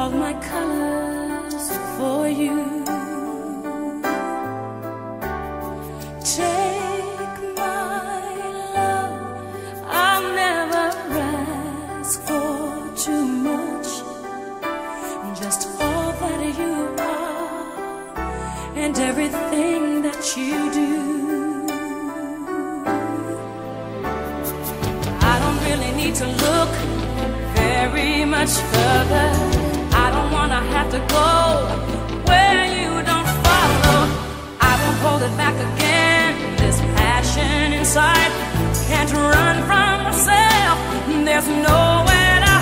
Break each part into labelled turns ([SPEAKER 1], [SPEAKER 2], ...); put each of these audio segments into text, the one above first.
[SPEAKER 1] all my colors for you. Take my love, I'll never ask for too much. Just all that you are and everything that you do. I don't really need to look very much further. I don't wanna have to go where you don't follow. I won't hold it back again. This passion inside can't run from myself. There's nowhere to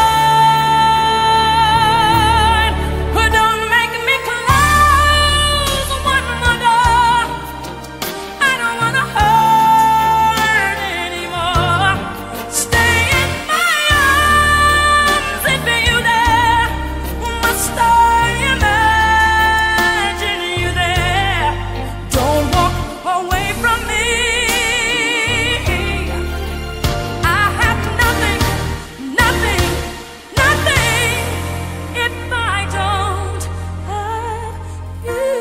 [SPEAKER 1] hide. But don't make me close one more door. I don't wanna hurt anymore. Stay in my arms if you dare. Must I imagine you there? Don't walk away from me. I have nothing, nothing, nothing if I don't have you.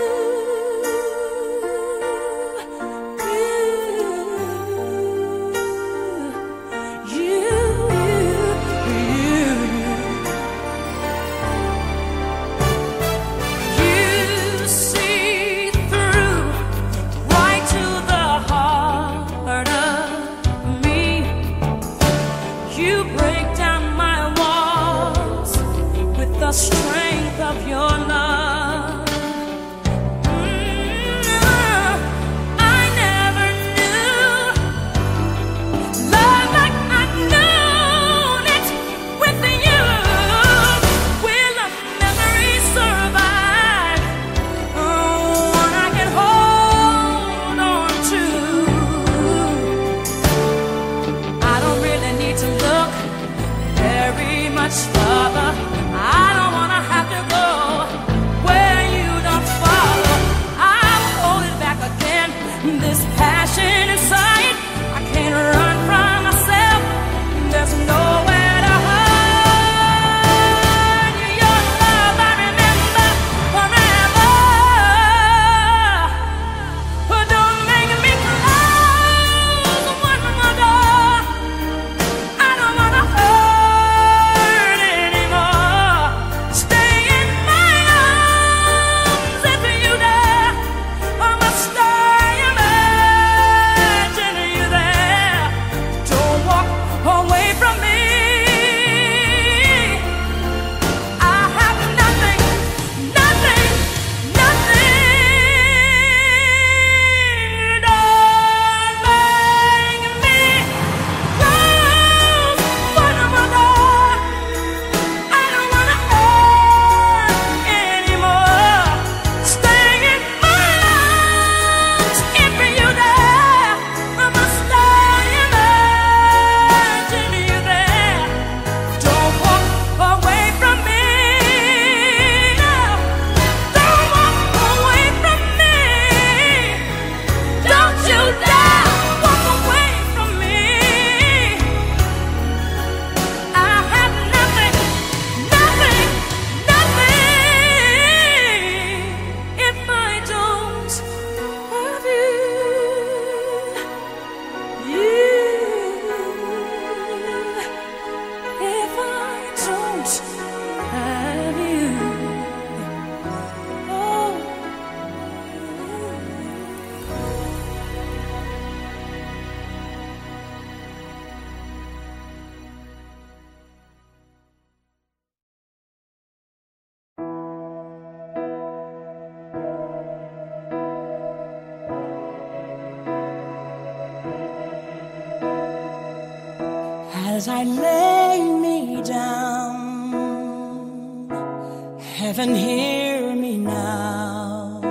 [SPEAKER 1] You see through right to the heart of me. You break down my walls with the strength of your love. I never knew love like I've known it with you. Will a memory survive? One I can hold on to. I don't really need to look very much further. I don't wanna have to go where you don't follow. I'll hold it back again. This passion inside, I can't run from myself. There's nowhere to hide. Your love I remember forever. But don't make me close one more door. I don't wanna hurt anymore. Stay in my arms if you dare. Or must I imagine you there? Don't walk away from me. I have nothing, nothing, nothing. Don't make me close one more door. I don't wanna hurt anymore. Stay in my arms if you dare. Or must I imagine you there? Don't walk away from me. No, don't walk away from me. Don't you dare walk away from me. I have nothing, nothing, nothing if I don't have you. If I don't have you. Oh. As I lay me down, heaven hear me now.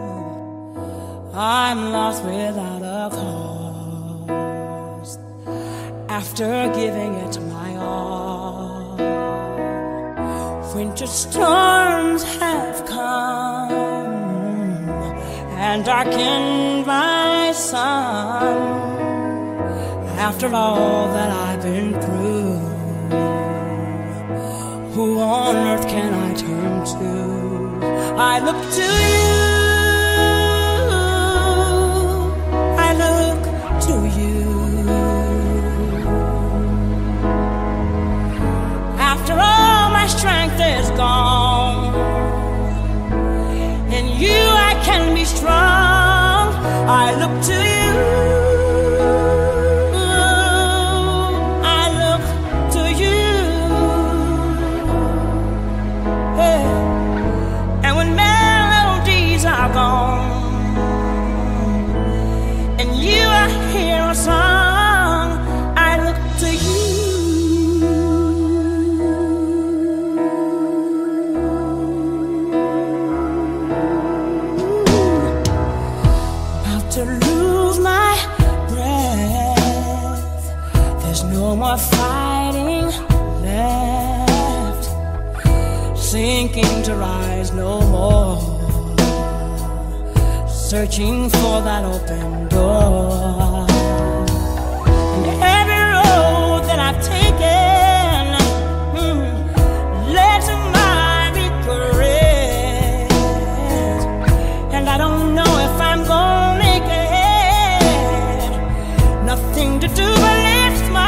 [SPEAKER 1] I'm lost without a cause. After giving it my all, winter storms have come and darkened my sun. After all that I've been through, who on earth can I turn to? I look to you. I look to you. After all my strength is gone, in you I can be strong. I look to you. Fighting left, sinking to rise no more, searching for that open door. And every road that I've taken led to my regret, and I don't know if I'm gonna make it. Nothing to do but lift my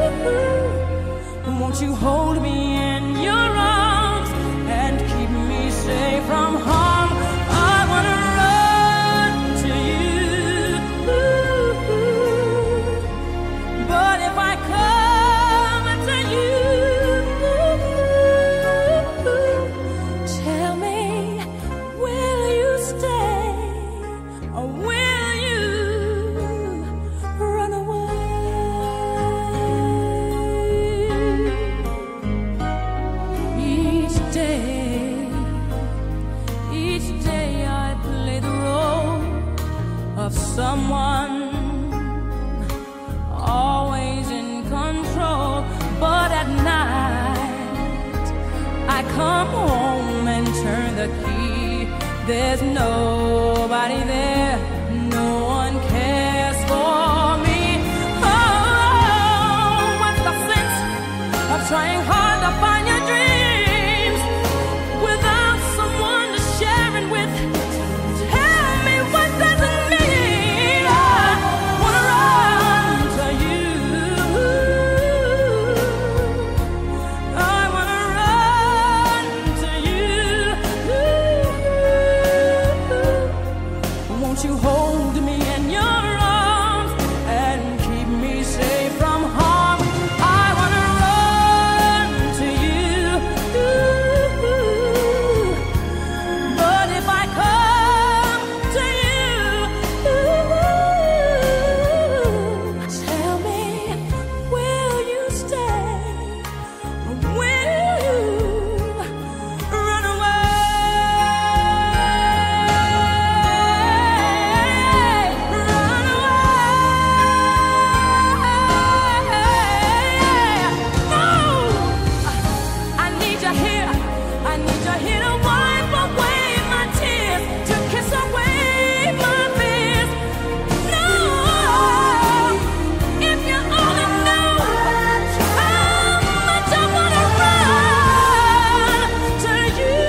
[SPEAKER 2] Won't you hold me in your arms and keep me
[SPEAKER 1] the key. There's nobody there, no one cares for me. Oh, what's the sense of trying hard to find your dreams without someone to share it with? Tell me, what does it mean? I wanna run to you. I wanna run to you. Won't you hold me in your arms and keep me safe from harm? I wanna run to you. But if I come to you, tell me, will you stay or will you run away? Run away. No, I need you here. I need you here to wipe away my tears, to kiss away my fears. No, if you only knew how much I wanna run to you.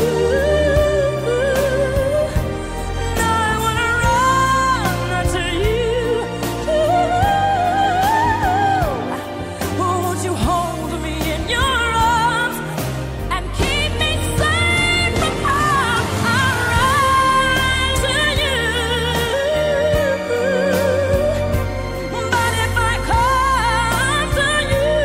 [SPEAKER 1] No, I wanna run to you. Won't you hold me in your arms and keep me safe from harm? I'll run to you. But if I come to you,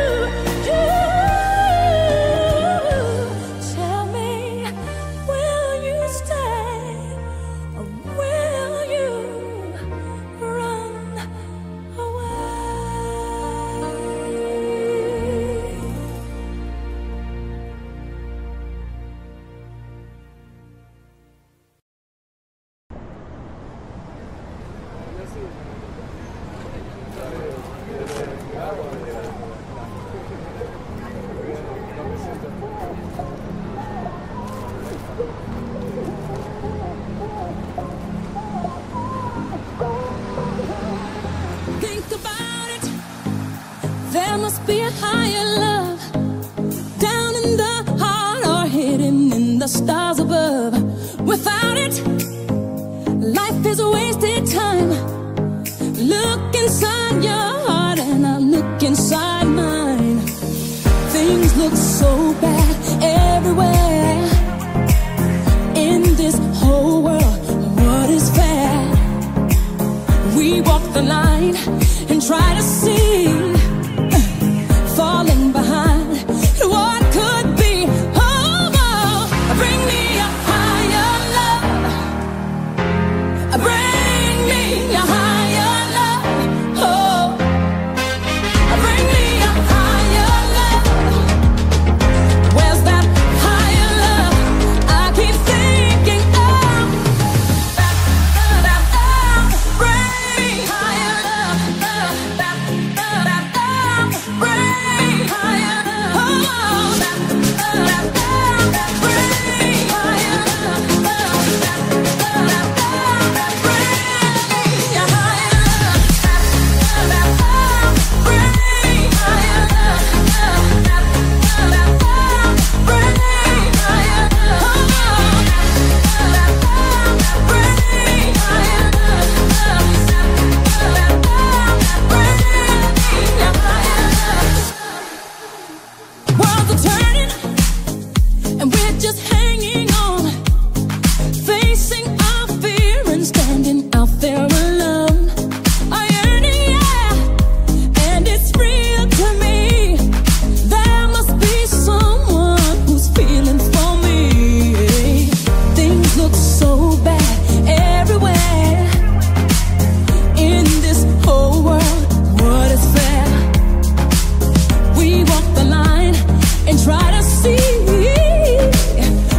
[SPEAKER 1] tell me, will you stay or will you run away? Think about it. There must be a higher love down in the heart or hidden in the stars above. Without it, life is a wasted time. Look inside your heart and I look inside mine. Things look so bad everywhere in this whole world. What is fair? We walk the line and try to see, falling behind what could be. Oh, oh, bring me a higher love. Bring me a higher love. Oh, bring me a higher love. Where's that higher love I keep thinking of? Bring me higher love. Bring me higher love. Oh, bring me higher love. Bring me higher love. Worlds are turning and we're just hanging on, facing our fear and standing out there alone. A yearning, yeah, and it's real to me. There must be someone who's feeling for me. Things look so bad everywhere in this whole world. What is fair? We walk the line and try to see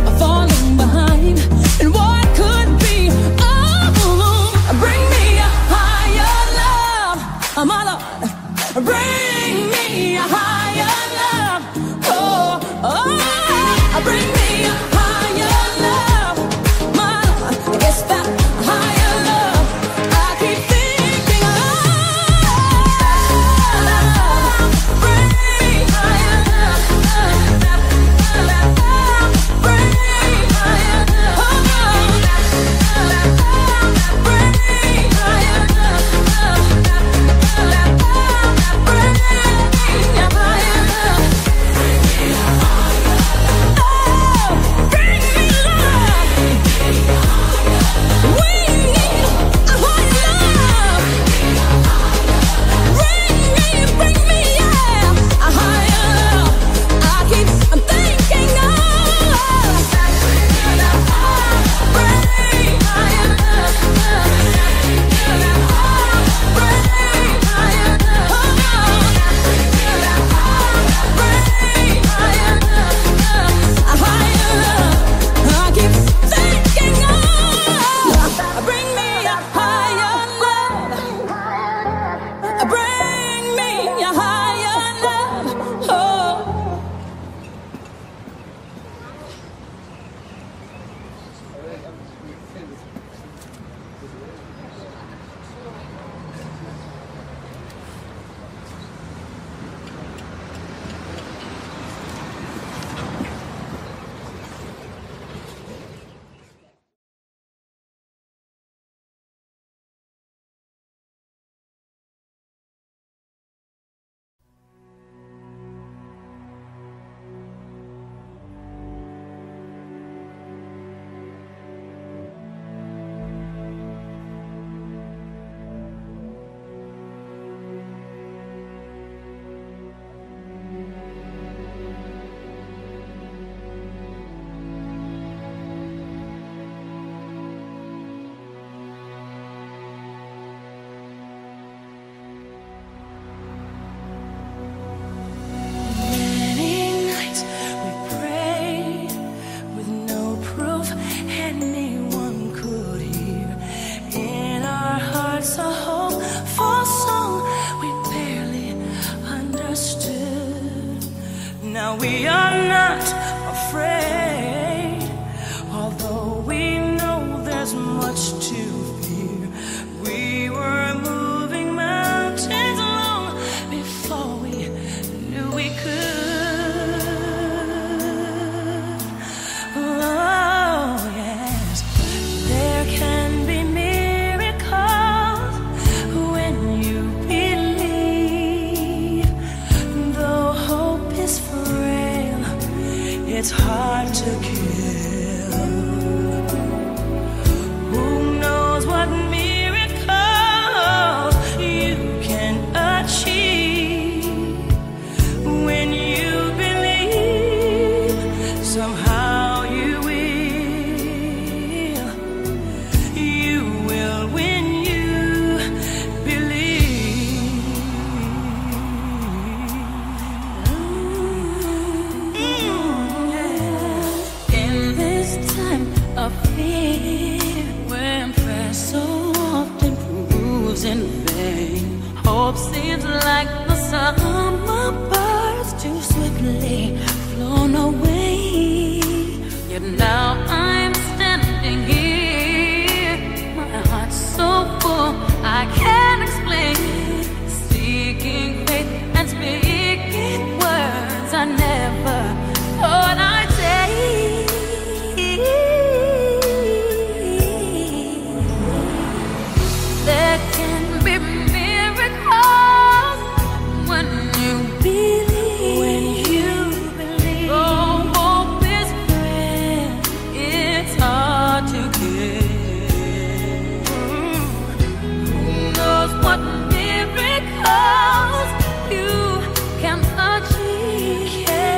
[SPEAKER 1] Now we are not afraid, although we know there's much to fear. We were moving mountains long before we knew we could. Oh yes, there can be miracles when you believe. Though hope is frail, it's hard to kill. Who knows what miracles you can achieve when you believe? Somehow you will when you believe. In this time of fear, when prayer so often proves in vain, hope seems like the summer birds too swiftly flown away. Yet now I'm standing here, my heart's so full I can't explain, seeking faith and speaking words I never thought I'd say. There can be miracles when you believe. When you believe. Though hope is frail, it's hard to get. Who knows what miracles you can achieve?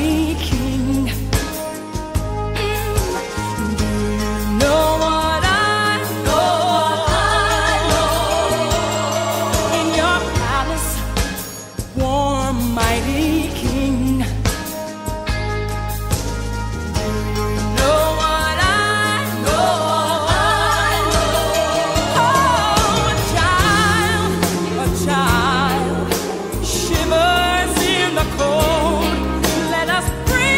[SPEAKER 1] mighty King. Do you know what I know? In your palace, warm mighty King. Do you know what I know? Oh, a child shivers in the cold. Let us breathe.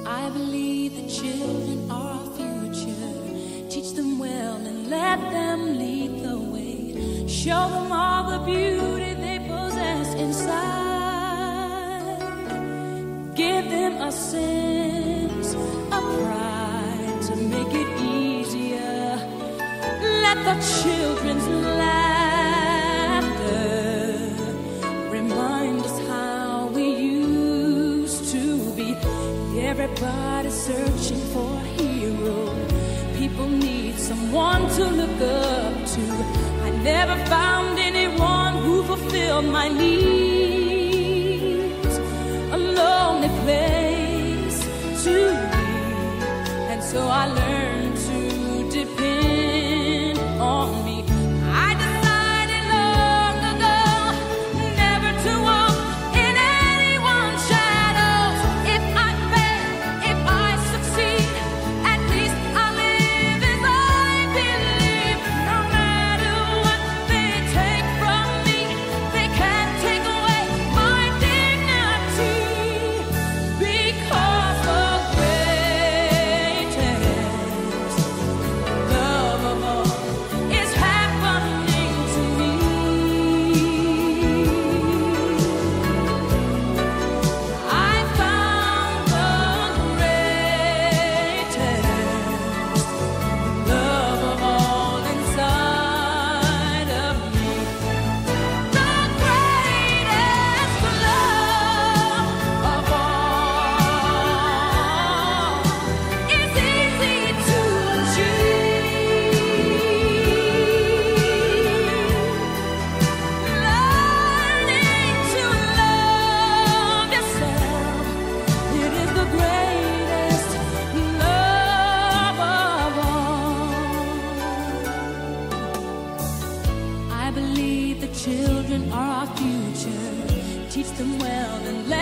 [SPEAKER 1] I believe the children are our future. Teach them well and let them lead the way. Show them all the beauty they possess inside. Give them a sense of pride to make it easier. Let the children's laughter remind us how we used to be. Everybody's searching for a hero. People need someone to look up to. I never found anyone who fulfilled my needs. A lonely place to be, and so I learned to depend on me. I decided long ago never to walk in anyone's shadows. If I fail, if I succeed, at least I live as I believe. No matter what they take from me, they can't take away my dignity. Because the greatest love of all is happening to me. I found the greatest love of all inside of me. The greatest love of all is easy to achieve. Learning to love yourself, it is the greatest love of all. I believe the children are our future. Teach them well and let